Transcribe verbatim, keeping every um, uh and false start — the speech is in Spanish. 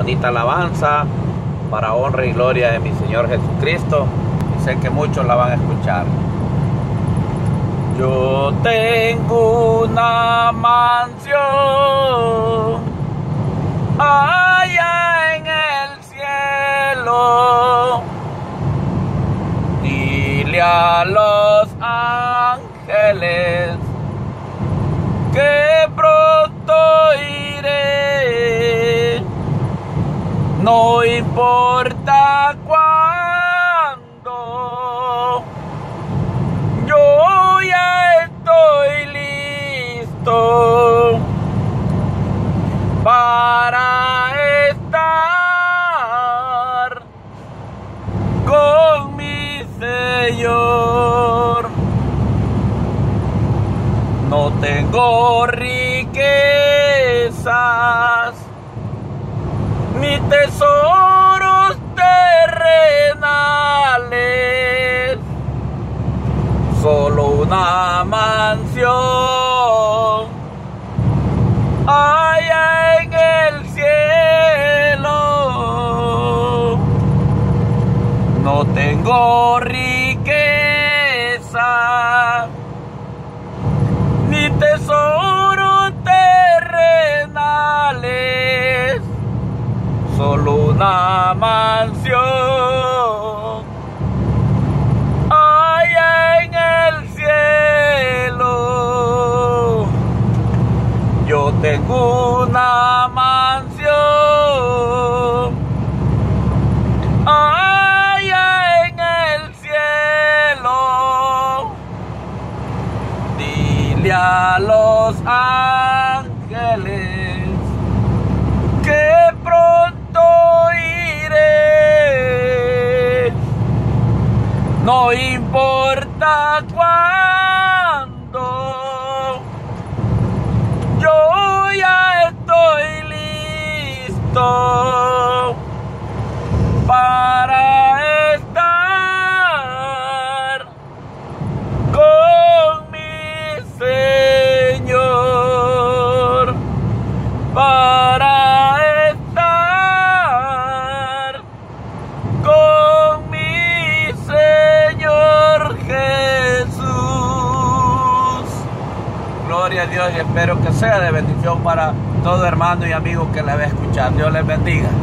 bonita alabanza para honra y gloria de mi Señor Jesucristo, y sé que muchos la van a escuchar. Yo tengo una mansión allá en el cielo, dile a los ángeles que pronto iré, no importa cuándo, yo ya estoy listo para estar con mi Señor. No tengo riquezas ni tesoros terrenales, solo una mansión allá en el cielo. No tengo riqueza ni tesoros terrenales, solo una mansión allá en el cielo. Yo tengo una mansión allá en el cielo, dile a los ángeles que pronto iré, no importa cuándo, yo ya estoy listo para estar con mi Señor, para estar con mi Señor Jesús. Gloria a Dios, y espero que sea de bendición para todo hermano y amigo que le va a escuchar. Dios les bendiga.